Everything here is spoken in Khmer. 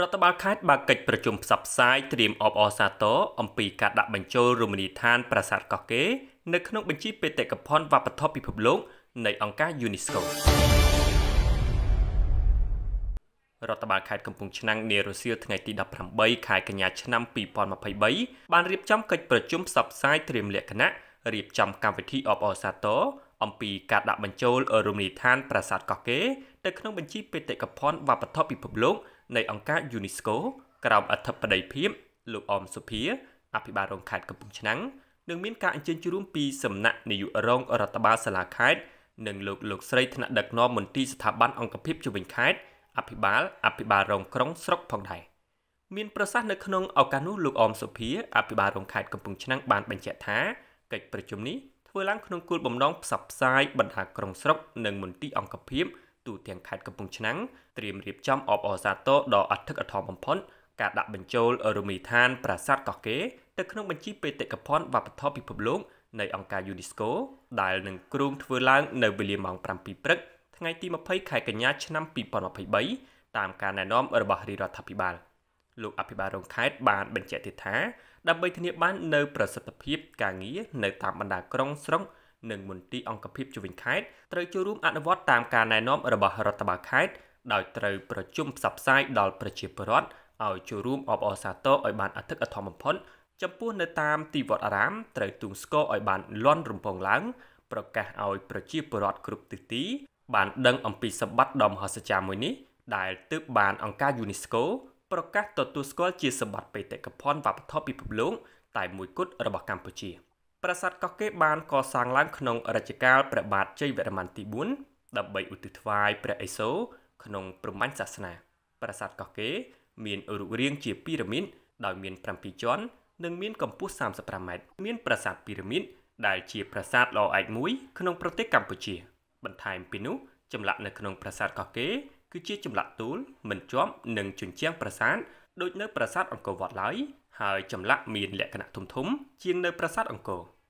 រដ្ឋបាលខេត្តបើកកិច្ចប្រជុំផ្សព្វផ្សាយត្រៀមអបអរសាទរអំពីការដាក់បញ្ចូលរមណីយដ្ឋានប្រាសាទកោះកេរនៅក្នុងបញ្ជីបេតិកភណ្ឌវប្បធម៌ពិភពលោកនៃអង្គការ UNESCO រដ្ឋបាលខេត្តកំពង់ឆ្នាំងនារសៀលថ្ងៃទី18ខែកញ្ញាឆ្នាំ2023បានរៀបចំកិច្ចប្រជុំផ្សព្វផ្សាយត្រៀមលក្ខណៈរៀបចំកម្មវិធីអបអរសាទរអំពីការដាក់បញ្ចូលរមណីយដ្ឋានប្រាសាទកោះកេរទៅក្នុងបញ្ជីបេតិកភណ្ឌវប្បធម៌ពិភពលោកនៃអង្គការ UNESCO ក្រោមអធិបតីភាពលោកអមសុភាអភិបាលរងខេត្តកំពង់ឆ្នាំងនឹងមានការអញ្ជើញជួបពីសំណាក់នាយករងរដ្ឋបាលសាលាខេត្តនិងលោកស្រីថ្នាក់ដឹកនាំមន្ទីរស្ថាប័នអង្គភាពជុំវិញខេត្តអភិបាលរងក្រុងស្រុកផងដែរមានប្រសាសន៍នៅក្នុងឱកាសនោះលោកអមសុភាអភិបាលរងខេត្តកំពង់ឆ្នាំងបានបញ្ជាក់ថាកិច្ចប្រជុំនេះធ្វើឡើងក្នុងគោលបំណងផ្សព្វផ្សាយបណ្ដាក្រុងស្រុកនិងមន្ទីរអង្គភាពទូទាំងខេត្តកំពង់ឆ្នាំងត្រៀមរៀបចំអបអរសាទរដ៏អធិកអធមបំផុតការដាក់បញ្ចូលរមណីយដ្ឋានប្រាសាទកោះកេរទៅក្នុងបញ្ជីបេតិកភណ្ឌវប្បធម៌ពិភពលោកនៃអង្គការ UNESCO ដែលនឹងគ្រោងធ្វើឡើងនៅវេលាម៉ោង 7 ព្រឹកថ្ងៃទី20ខែកញ្ញាឆ្នាំ2023តាមការណែនាំរបស់រាជរដ្ឋាភិបាលលោកអភិបាលរងខេត្តបានបញ្ជាក់ទៀតថាដើម្បីធានាបាននូវប្រសិទ្ធភាពការងារនៅតាមបណ្ដាក្រុងស្រុកនិងមន្ទីរអង្គភាពជុំវិញខេត្តត្រូវចូលរួមអនុវត្តតាមការណែនាំរបស់រដ្ឋបាលខេត្តដោយត្រូវប្រជុំផ្សព្វផ្សាយដល់ប្រជាពលរដ្ឋឲ្យចូលរួមអបអរសាទរឲ្យបានអធិកអធមបំផុតចំពោះនៅតាមទីវត្តអារាមត្រូវទូងស្គរឲ្យបានលាន់រំពងឡើងប្រកាសឲ្យប្រជាពលរដ្ឋគ្រប់ទិសទីបានដឹងអំពីសម្បត្តិដ៏មហិច្ឆតាមួយនេះដែលទើបបានអង្គការ UNESCO ប្រកាសទទួលស្គាល់ជាសម្បត្តិបេតិកភណ្ឌវប្បធម៌ពិភពលោកតែមួយគត់របស់កម្ពុជាប្រាសាទកោះកេរបានកសាងឡើងក្នុងរជ្ជកាលព្រះបាទជ័យវរ្ម័នទី4ដើម្បីឧទ្ទិសថ្វាយព្រះឥសូរក្នុងព្រហ្មញ្ញសាសនាប្រាសាទកោះកេរមានរូបរាងជាពីរ៉ាមីតដោយមាន7ជាន់និងមានកម្ពស់35ម៉ែត្រមានប្រាសាទពីរ៉ាមីតដែលជាប្រាសាទល្អឯកមួយក្នុងប្រទេសកម្ពុជាបន្ថែមពីនោះចម្លាក់នៅក្នុងប្រាសាទកោះកេរគឺជាចម្លាក់ទូលមិនជាប់នឹងជញ្ជាំងប្រាសាទដូចនៅប្រាសាទអង្គរវត្តឡើយហើយចម្លាក់មានលក្ខណៈធំជាងនៅប្រាសាទអង្គរ